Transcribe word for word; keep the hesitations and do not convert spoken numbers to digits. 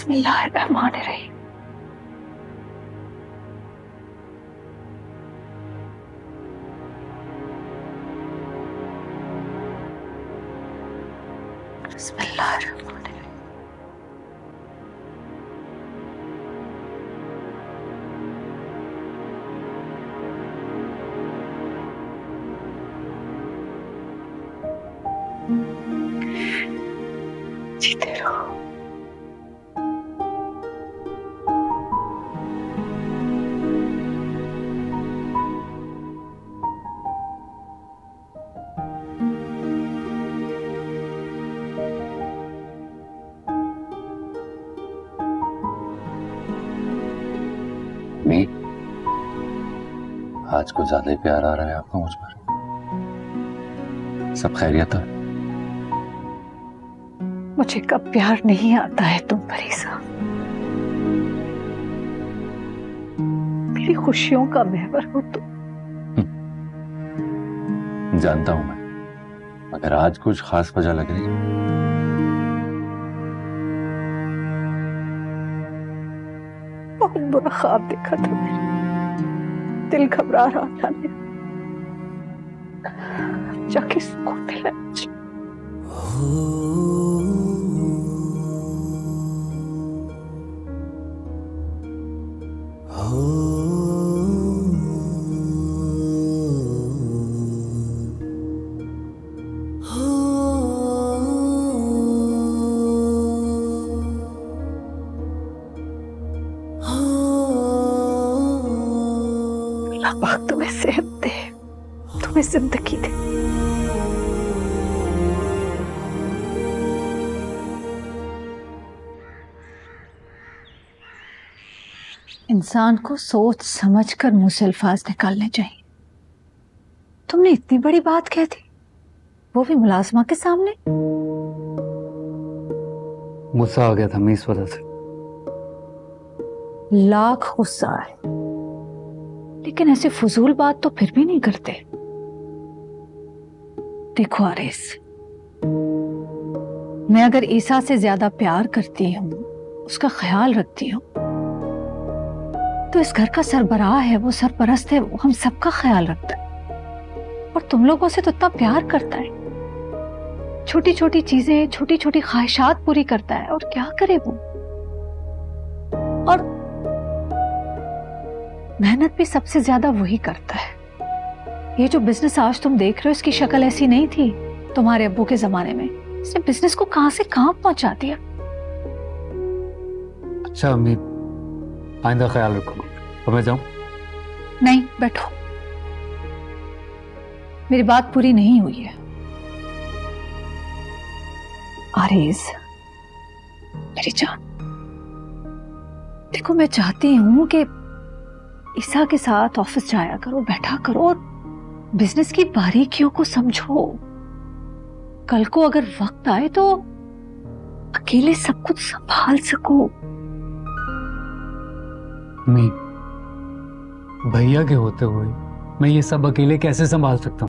बिस्मिल्लाहिर्रहमानिर्रहीम। बिस्मिल्लाहिर्रहमानिर्रहीम। जीते रहो। मी, आज कुछ ज्यादा ही प्यार आ रहा है आपको मुझ पर। सब खैरियत है? मुझे कब प्यार नहीं आता है तुम पर ईसा। मेरी खुशियों का महवर हो तुम। जानता हूं मैं, मगर आज कुछ खास वजह लग रही है। बहुत बुरा ख्वाब देखा था मैंने, दिल घबरा रहा था मेरा। जाके सुकून मिला मुझे। अल्लाह पाक तुम्हें सेहत दे, तुम्हें जिंदगी दे। इंसान को सोच समझ कर मुंह से अल्फाज निकालने चाहिए। तुमने इतनी बड़ी बात कह दी, वो भी मुलाजमा के सामने। गुस्सा आ गया था मैं इस वजह से। लाख गुस्सा है, लेकिन ऐसे फजूल बात तो फिर भी नहीं करते। देखो आरिस, मैं अगर ईसा से ज्यादा प्यार करती हूँ, उसका ख्याल रखती हूँ, तो इस घर का सरबराह है, वो सरपरस्त है, वो हम सबका ख्याल रखता है और तुम लोगों से तो इतना प्यार करता है। छोटी छोटी चीजें, छोटी छोटी ख्वाहिशात पूरी करता है, और क्या करे वो। और मेहनत भी सबसे ज्यादा वही करता है। ये जो बिजनेस आज तुम देख रहे हो, इसकी शक्ल ऐसी नहीं थी तुम्हारे अब्बू के जमाने में। इसने बिजनेस को कहां से कहां पहुंचा दिया। अच्छा अम्मी, आइंदा ख्याल रखूंगा। अब मैं जाऊं? नहीं, बैठो, मेरी बात पूरी नहीं हुई है। आरिज मेरी जान, देखो मैं चाहती हूं कि ईसा के साथ ऑफिस जाया करो, बैठा करो और बिजनेस की बारीकियों को समझो। कल को अगर वक्त आए तो अकेले सब कुछ संभाल सको। अम्मी, भैया के होते हुए मैं ये सब अकेले कैसे संभाल सकता हूँ?